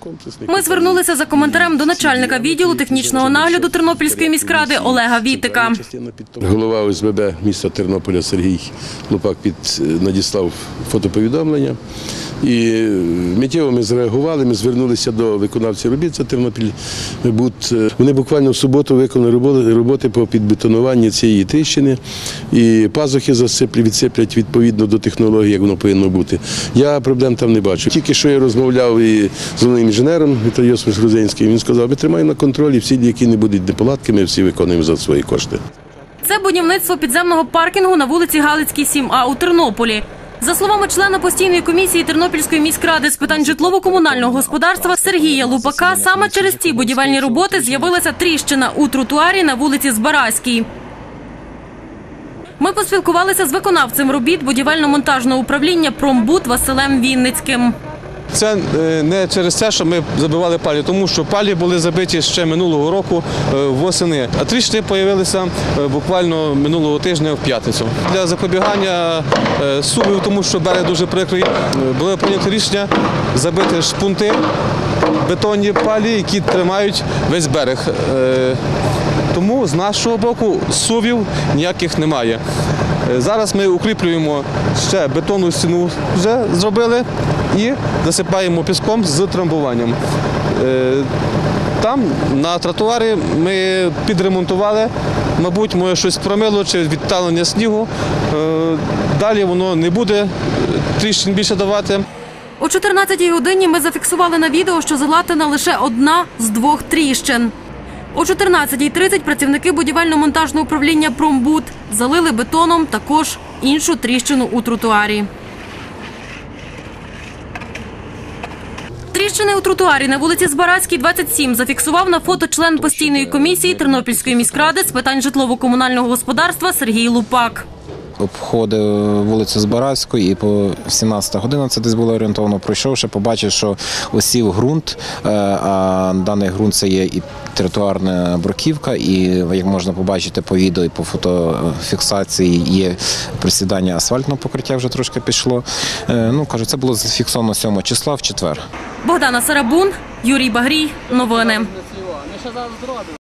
Ми звернулися за коментарем до начальника відділу технічного нагляду Тернопільської міськради Олега Вітика. Голова ОСББ міста Тернополя Сергій Лупак надіслав фотоповідомлення. І миттєво ми зреагували, ми звернулися до виконавців робіт, це Тернопільбуд. Вони буквально в суботу виконали роботи по підбетонуванню цієї тріщини. І пазухи відсиплять відповідно до технології, як воно повинно бути. Я проблем там не бачу. Тільки що я розмовляв з головним інженером Віталієм Грузинським, він сказав, ми тримаємо на контролі, всі, які не будуть неполадки, ми всі виконуємо за свої кошти. Це будівництво підземного паркінгу на вулиці Галицькій, 7А у Тернополі. За словами члена постійної комісії Тернопільської міськради з питань житлово-комунального господарства Сергія Лупака, саме через ці будівельні роботи з'явилася тріщина у тротуарі на вулиці Збаразькій. Ми поспілкувалися з виконавцем робіт будівельно-монтажного управління «Промбуд» Василем Вінницьким. Це не через те, що ми забивали палі, тому що палі були забиті ще минулого року восени, а тріщини з'явилися буквально минулого тижня в п'ятницю. Для запобігання сумнівів, тому що берег дуже прикрий, було прийнято рішення забити шпунти, бетонні палі, які тримають весь берег. Тому з нашого боку сумнівів ніяких немає. Зараз ми укріплюємо ще бетонну стіну, вже зробили, і засипаємо піском з трамбуванням. Там на тротуарі ми підремонтували, мабуть, може щось промило чи відталення снігу. Далі воно не буде тріщин більше давати. О 14-й годині ми зафіксували на відео, що залатана лише одна з двох тріщин. О 14:30 працівники будівельно-монтажного управління «Промбуд» залили бетоном також іншу тріщину у тротуарі. Тріщини у тротуарі на вулиці Збаразькій, 27 зафіксував на фото член постійної комісії Тернопільської міськради з питань житлово-комунального господарства Сергій Лупак. Обходив вулицю Збаразьку і по 17 година, це десь було орієнтовно, пройшовши, побачив, що осів ґрунт, а даний ґрунт це є і тротуарна бруківка, і, як можна побачити по відео і по фотофіксації, є присідання асфальтного покриття, вже трошки пішло. Кажу, це було зафіксовано 7 числа в четвер. Богдана Сарабун, Юрій Багрій. Новини.